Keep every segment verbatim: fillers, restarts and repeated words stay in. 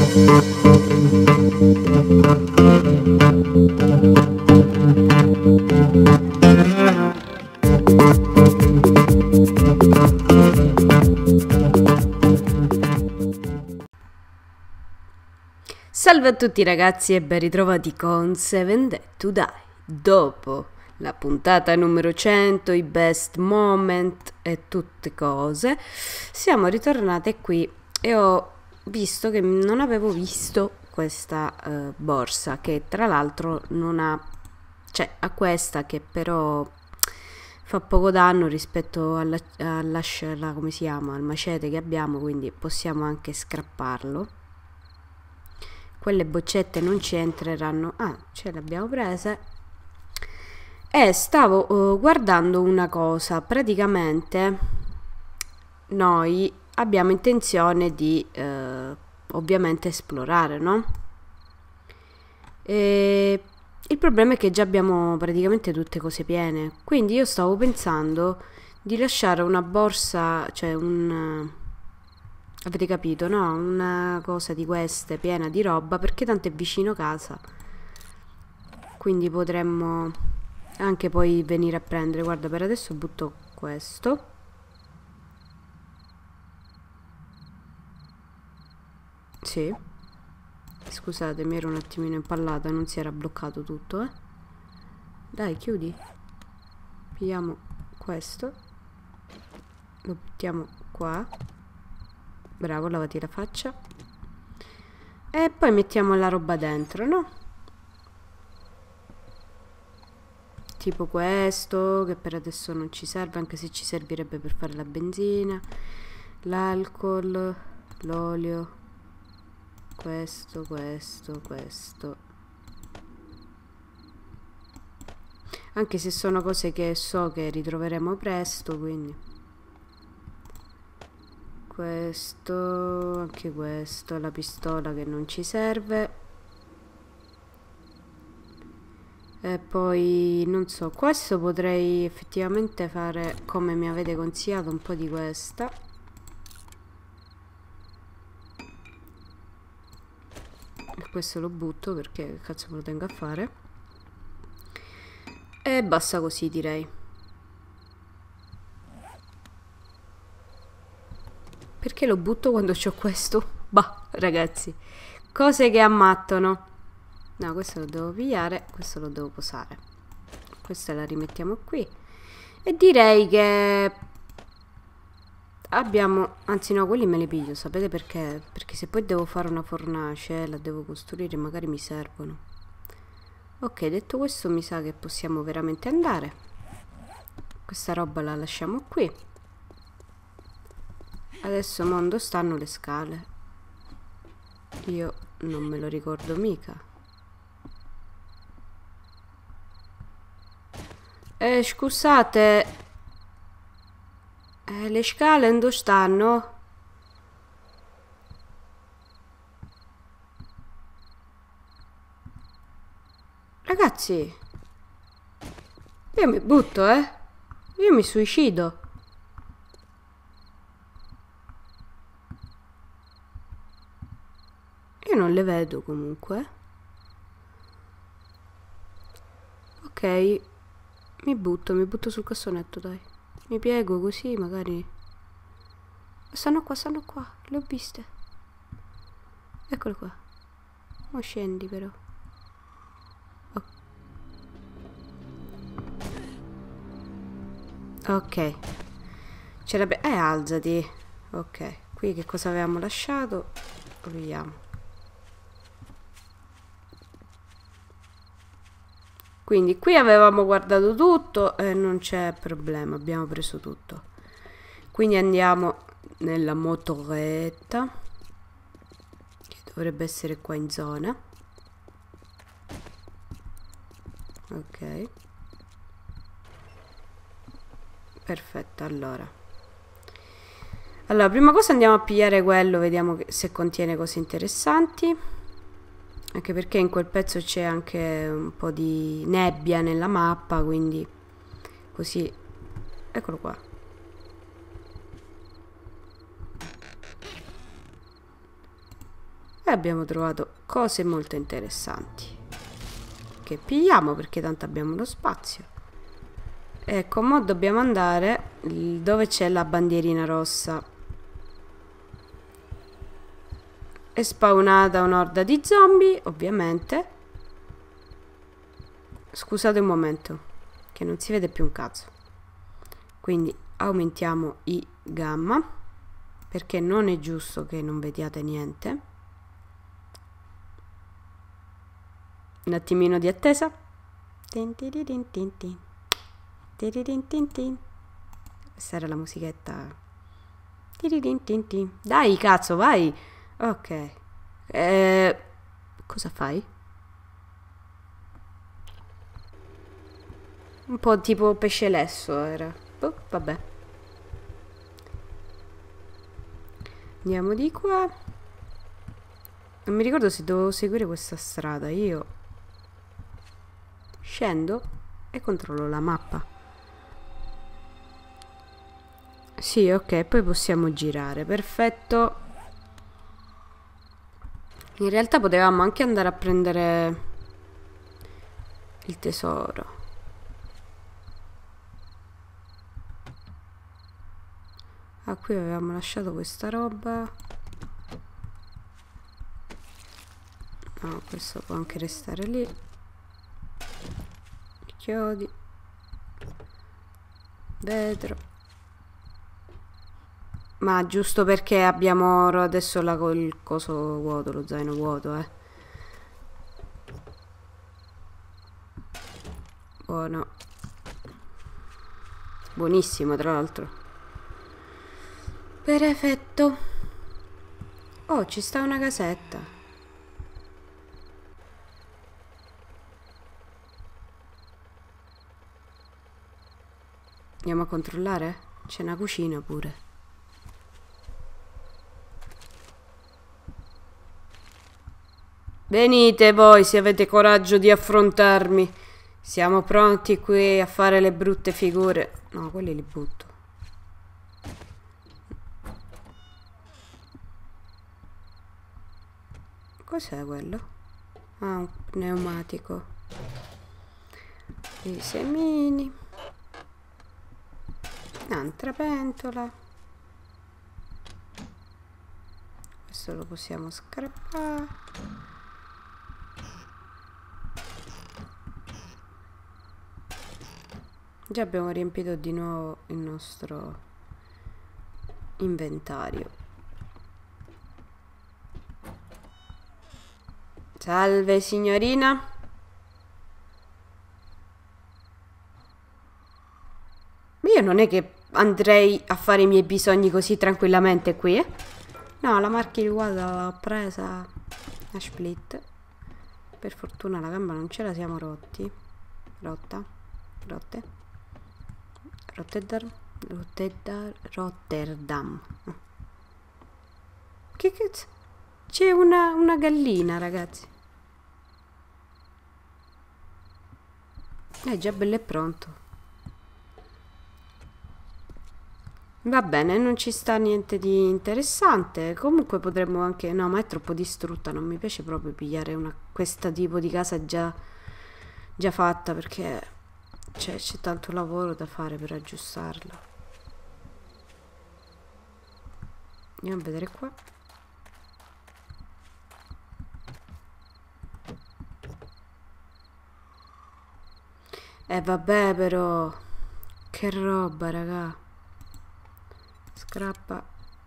Salve a tutti ragazzi e ben ritrovati con Seven Dead to Die. Dopo la puntata numero cento, i best moment e tutte cose, siamo ritornate qui e ho visto che non avevo visto questa uh, borsa, che tra l'altro non ha, cioè ha questa che però fa poco danno rispetto alla, alla, alla come si chiama, al macete che abbiamo, quindi possiamo anche scrapparlo. Quelle boccette non ci entreranno. Ah, ce le abbiamo prese. E stavo uh, guardando una cosa. Praticamente noi abbiamo intenzione di uh, ovviamente esplorare, no? E il problema è che già abbiamo praticamente tutte cose piene. Quindi io stavo pensando di lasciare una borsa, cioè un... avete capito, no? Una cosa di queste piena di roba, perché tanto è vicino casa, quindi potremmo anche poi venire a prendere. Guarda, per adesso butto questo. Sì, scusatemi, ero un attimino impallata, non si era bloccato tutto, eh. Dai, chiudi. Pigliamo questo, lo buttiamo qua. Bravo, lavati la faccia. E poi mettiamo la roba dentro, no? Tipo questo, che per adesso non ci serve, anche se ci servirebbe per fare la benzina, l'alcol, l'olio, questo, questo, questo. Anche se sono cose che so che ritroveremo presto, quindi... questo, anche questo, la pistola che non ci serve. E poi non so, questo potrei effettivamente fare come mi avete consigliato, un po' di questa. E questo lo butto perché che cazzo me lo tengo a fare. E basta così, direi. Perché lo butto quando c'ho questo? Bah, ragazzi, cose che ammattano. No, questo lo devo pigliare, questo lo devo posare. Questa la rimettiamo qui. E direi che abbiamo... anzi no, quelli me li piglio, sapete perché? Perché se poi devo fare una fornace, la devo costruire, magari mi servono. Ok, detto questo mi sa che possiamo veramente andare. Questa roba la lasciamo qui. Adesso mondo stanno le scale. Io non me lo ricordo mica. Eh, scusate. Eh, le scale dove stanno? Ragazzi, io mi butto, eh. Io mi suicido. Io non le vedo comunque. Ok, mi butto, mi butto sul cassonetto, dai. Mi piego così, magari... stanno qua, stanno qua, le ho viste. Eccole qua. Ma scendi però. Oh. Ok. Ce l'abbiamo... Eh, alzati. Ok, qui che cosa avevamo lasciato? Lo vediamo. Quindi qui avevamo guardato tutto e non c'è problema, abbiamo preso tutto. Quindi andiamo nella motoretta, che dovrebbe essere qua in zona. Ok. Perfetto, allora. Allora, prima cosa andiamo a pigliare quello, vediamo che, se contiene cose interessanti. Anche perché in quel pezzo c'è anche un po' di nebbia nella mappa, quindi così... Eccolo qua. e abbiamo trovato cose molto interessanti che pigliamo perché tanto abbiamo lo spazio. Ecco, mo dobbiamo andare dove c'è la bandierina rossa. È spawnata un'orda di zombie, ovviamente. Scusate un momento, che non si vede più un cazzo. Quindi aumentiamo i gamma, perché non è giusto che non vediate niente. Un attimino di attesa. Tin tin tin tin tin. Tin tin tin. Questa era la musichetta. Tin tin tin. Dai, cazzo, vai. Ok. Eh, cosa fai? Un po' tipo pesce lesso era. Oh, vabbè. Andiamo di qua. Non mi ricordo se dovevo seguire questa strada. Io scendo e controllo la mappa. Sì, ok, poi possiamo girare. Perfetto. In realtà potevamo anche andare a prendere il tesoro. Ah, qui avevamo lasciato questa roba. No, questo può anche restare lì. Chiodi. Vetro. Ma giusto perché abbiamo adesso la, il coso vuoto, lo zaino vuoto, eh. Buono. Buonissimo, tra l'altro. Perfetto. Oh, ci sta una casetta. Andiamo a controllare? C'è una cucina pure. Venite voi se avete coraggio di affrontarmi. Siamo pronti qui a fare le brutte figure. No, quelli li butto. Cos'è quello? Ah, un pneumatico. I semini. Un'altra pentola. Questo lo possiamo scrappare. Già abbiamo riempito di nuovo il nostro inventario. Salve signorina. Io non è che andrei a fare i miei bisogni così tranquillamente qui, eh? No, la marchi guarda l'ho presa a split. Per fortuna la gamba non ce la siamo rotti. Rotta. Rotte. Rotterdam. Rotterdam. Rotterdam. Che cazzo? C'è una, una gallina, ragazzi. È già bello e pronto. Va bene, non ci sta niente di interessante. Comunque potremmo anche... No, ma è troppo distrutta. Non mi piace proprio pigliare una, questa tipo di casa già, già fatta, perché c'è tanto lavoro da fare per aggiustarla. Andiamo a vedere qua. Eh vabbè, però che roba, raga. Scrappa.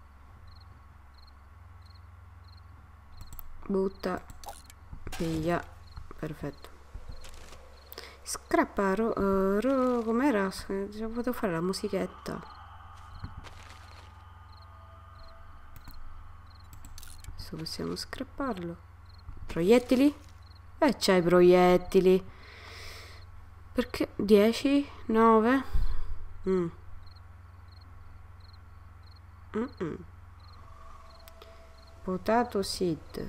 Butta. Piglia. Perfetto. Scrappa. Ro, uh, ro, com'era? Potevo fare la musichetta. Adesso possiamo scrapparlo. Proiettili? Eh, c'hai i proiettili. Perché? dieci? nove? Mm. Mm -mm. Potato seed.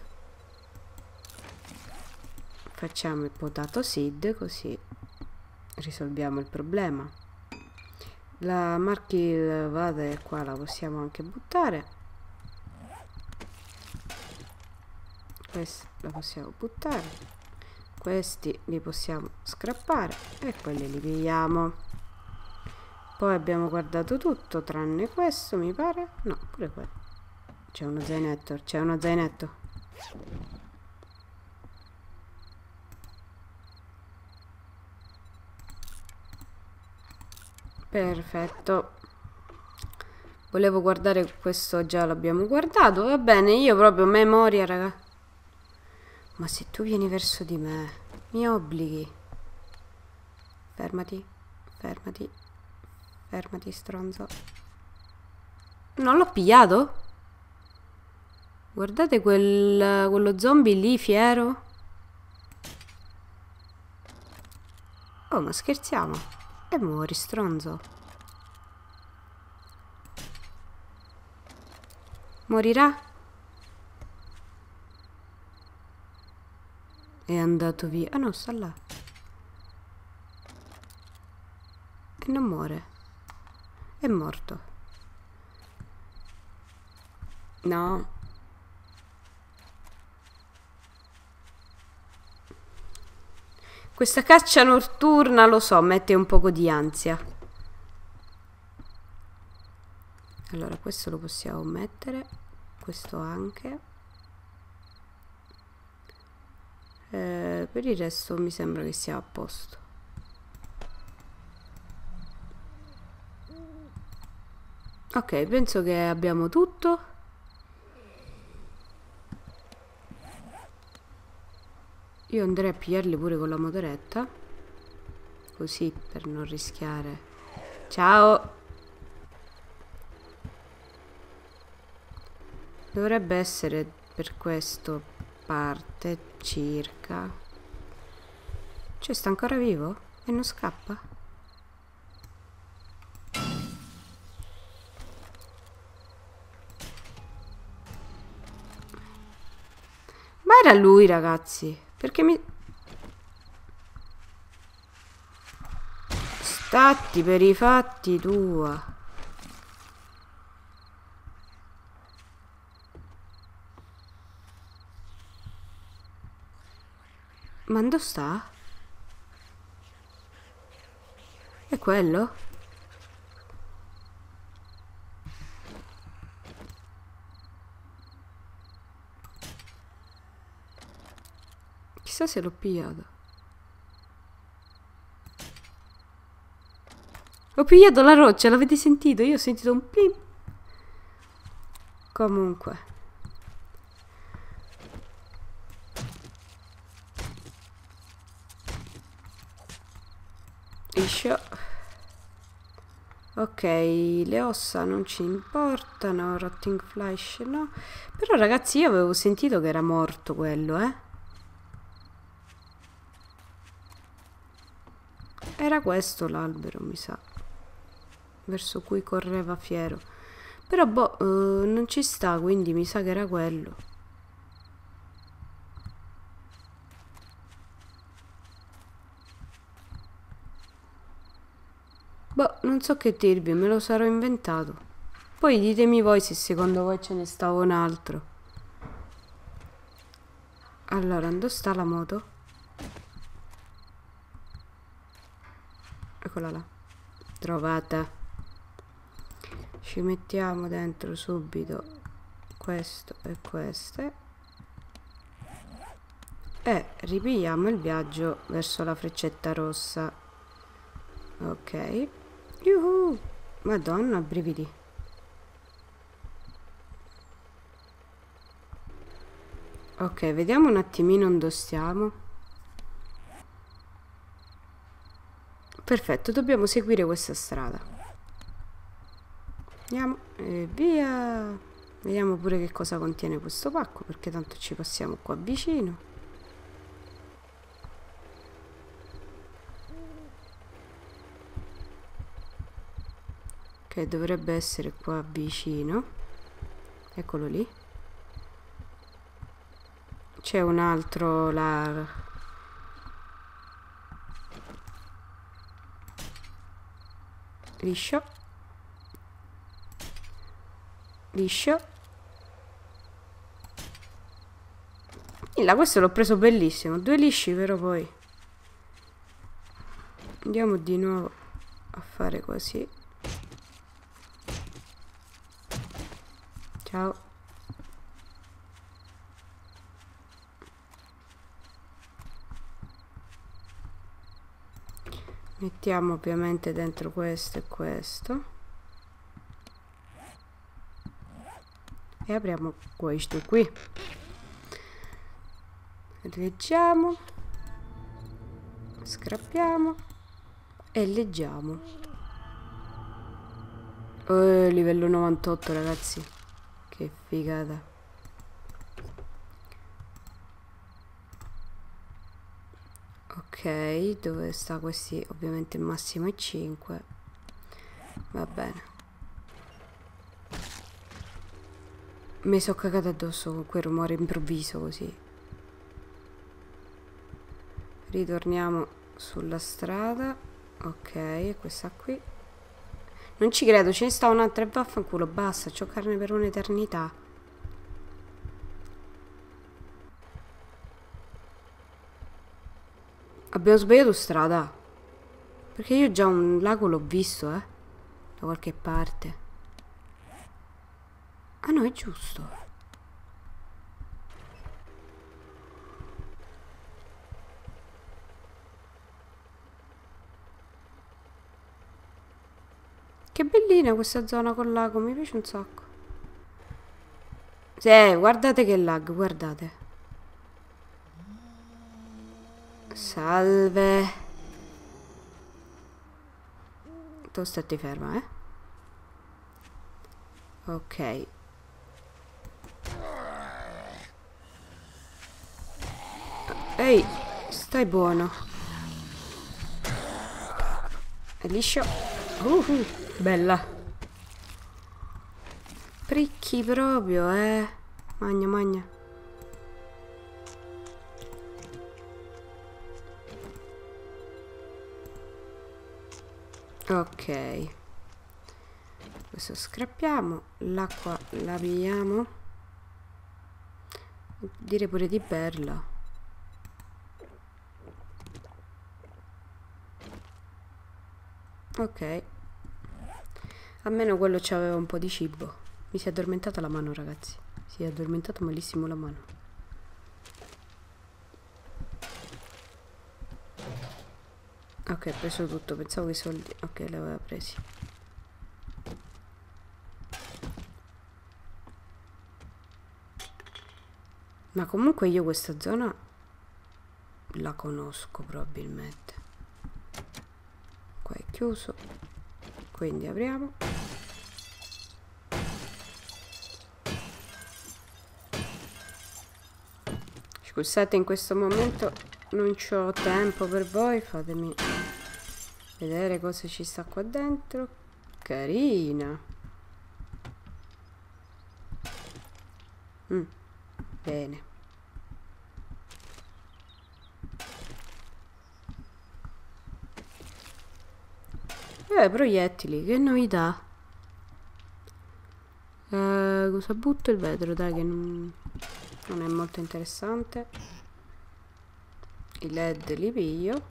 Facciamo il potato seed così risolviamo il problema. La marchi vade qua la possiamo anche buttare. Questi la possiamo buttare, questi li possiamo scrappare e quelli li pigliamo. Poi abbiamo guardato tutto tranne questo, mi pare. No, pure quello. C'è uno zainetto, c'è uno zainetto. Perfetto. Volevo guardare questo, già l'abbiamo guardato. Va bene, io proprio memoria, raga. Ma se tu vieni verso di me, mi obblighi. Fermati, fermati, fermati, stronzo. Non l'ho pigliato? Guardate quel, quello zombie lì, fiero. Oh, ma scherziamo. E muori, stronzo. Morirà? È andato via. Ah no, sta là. E non muore. È morto. No. Questa caccia notturna, lo so, mette un poco di ansia. Allora, questo lo possiamo mettere. Questo anche. Eh, per il resto mi sembra che sia a posto. Ok, penso che abbiamo tutto. Io andrei a pigliarli pure con la motoretta. Così, per non rischiare. Ciao! Dovrebbe essere per questo parte circa. Cioè, sta ancora vivo? E non scappa? Ma era lui, ragazzi. Perché mi... Statti per i fatti tua. Ma dove sta? È quello? Chissà se l'ho pigliato. Ho pigliato la roccia, l'avete sentito? Io ho sentito un plim. Comunque. Iscio. Ok, le ossa non ci importano, rotting flesh no. Però ragazzi io avevo sentito che era morto quello, eh. Era questo l'albero, mi sa. Verso cui correva fiero. Però boh, eh, non ci sta, quindi mi sa che era quello. Boh, non so che dirvi, me lo sarò inventato. Poi ditemi voi se secondo voi ce ne stava un altro. Allora, dove sta la moto? Eccola là. Trovata. Ci mettiamo dentro subito questo e queste. E ripigliamo il viaggio verso la freccetta rossa. Ok. Yuhu! Madonna, brividi. Ok, vediamo un attimino dove stiamo. Perfetto, dobbiamo seguire questa strada. Andiamo e via. Vediamo pure che cosa contiene questo pacco, perché tanto ci passiamo qua vicino. Che dovrebbe essere qua vicino. Eccolo lì. C'è un altro là. Liscio. Liscio. Milla, questo l'ho preso bellissimo. Due lisci, però poi andiamo di nuovo a fare così. Ciao. Mettiamo ovviamente dentro questo e questo. E apriamo questo qui. Leggiamo. Scrappiamo. E leggiamo. Oh, livello novantotto, ragazzi. Che figata. Ok, dove sta questi? Ovviamente il massimo è cinque. Va bene. Mi sono cagata addosso con quel rumore improvviso così. Ritorniamo sulla strada. Ok, questa qui. Non ci credo, ce ne sta un'altra e vaffanculo, basta, c'ho carne per un'eternità. Abbiamo sbagliato strada. Perché io già un lago l'ho visto, eh. Da qualche parte. Ah no, è giusto. Che bellina questa zona col lago, mi piace un sacco. Sì, guardate che lag, guardate. Salve. Tu stati ferma, eh. Ok. Ehi, stai buono. È liscio. Uh, uh, bella. Pricchi proprio, eh. Magna, magna. Ok. Questo scrappiamo. L'acqua la pigliamo. Direi pure di berla. Ok. Almeno quello c'aveva un po' di cibo. Mi si è addormentata la mano, ragazzi. Si è addormentata malissimo la mano. Ok, ho preso tutto. Pensavo che i soldi... Ok, li aveva presi. Ma comunque io questa zona la conosco probabilmente. Qua è chiuso. Quindi apriamo. Scusate, in questo momento non c'ho tempo per voi. Fatemi vedere cosa ci sta qua dentro. Carina. Mm, bene. Eh, proiettili, che novità. Eh, cosa butto? Il vetro, dai, che non, non è molto interessante. I led li piglio.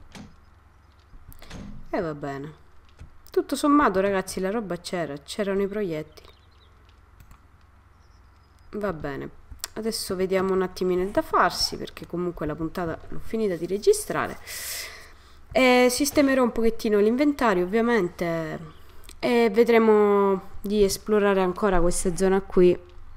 E va bene. Tutto sommato, ragazzi, la roba c'era. C'erano i proiettili. Va bene. Adesso vediamo un attimino il da farsi, perché comunque la puntata l'ho finita di registrare. E sistemerò un pochettino l'inventario, ovviamente, e vedremo di esplorare ancora questa zona qui.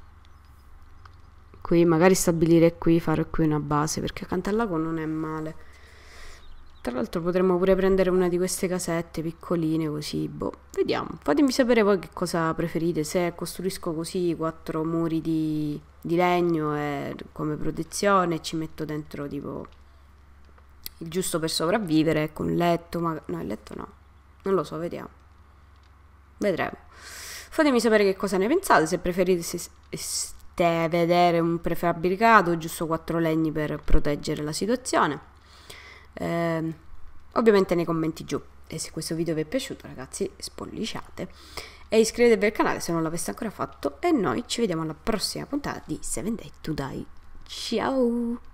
Qui, magari stabilire qui, fare qui una base, perché accanto al lago non è male. Tra l'altro potremmo pure prendere una di queste casette piccoline così, boh, vediamo. Fatemi sapere voi che cosa preferite, se costruisco così quattro muri di, di legno e come protezione, ci metto dentro tipo il giusto per sopravvivere, con letto, ma no, il letto no, non lo so, vediamo. Vedremo. Fatemi sapere che cosa ne pensate, se preferite se, se vedere un prefabbricato o giusto quattro legni per proteggere la situazione. Eh, ovviamente nei commenti giù. E se questo video vi è piaciuto, ragazzi, spolliciate e iscrivetevi al canale se non l'aveste ancora fatto, e noi ci vediamo alla prossima puntata di seven Days to Die. Ciao.